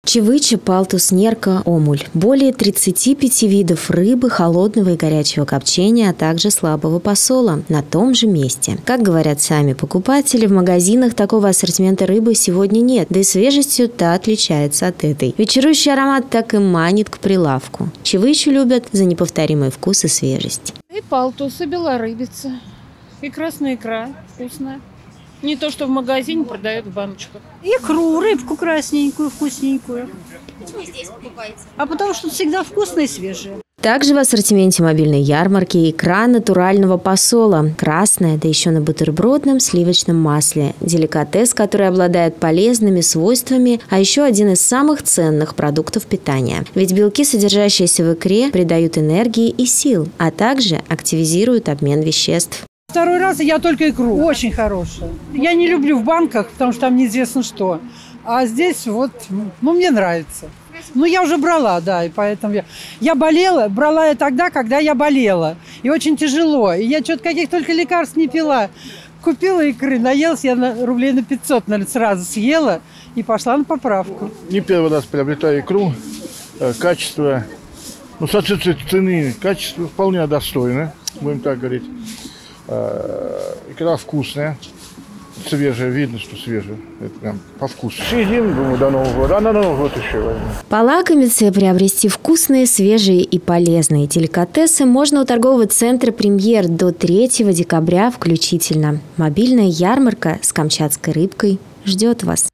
Чевыча, палтус, нерка, омуль. Более 35 видов рыбы холодного и горячего копчения, а также слабого посола на том же месте. Как говорят сами покупатели, в магазинах такого ассортимента рыбы сегодня нет, да и свежестью та отличается от этой. Вечерующий аромат так и манит к прилавку. Чевычу любят за неповторимый вкус и свежесть. И палтус, и белорыбица, и красная икра вкусная. Не то, что в магазине продают в баночках. Икру, рыбку красненькую, вкусненькую. Почему здесь покупаете? А потому что всегда вкусные и свежие. Также в ассортименте мобильной ярмарки икра натурального посола. Красная, да еще на бутербродном сливочном масле. Деликатес, который обладает полезными свойствами, а еще один из самых ценных продуктов питания. Ведь белки, содержащиеся в икре, придают энергии и сил, а также активизируют обмен веществ. Второй раз я только икру. Очень хорошая. Я не люблю в банках, потому что там неизвестно что. А здесь вот, мне нравится. Я уже брала, да, и поэтому я болела. Брала я тогда, когда я болела. И очень тяжело. И я что-то каких только лекарств не пила. Купила икры, наелась, я рублей на 500, наверное, сразу съела и пошла на поправку. Не первый раз приобретаю икру. Качество, с отсутствием цены, качество вполне достойно, будем так говорить. Икра вкусная, свежая, видно, что свежая. Это прям по вкусу. Съедим, думаю, до Нового года, а на Новый год еще возьмем. Полакомиться и приобрести вкусные, свежие и полезные деликатесы можно у торгового центра «Премьер» до 3 декабря включительно. Мобильная ярмарка с камчатской рыбкой ждет вас.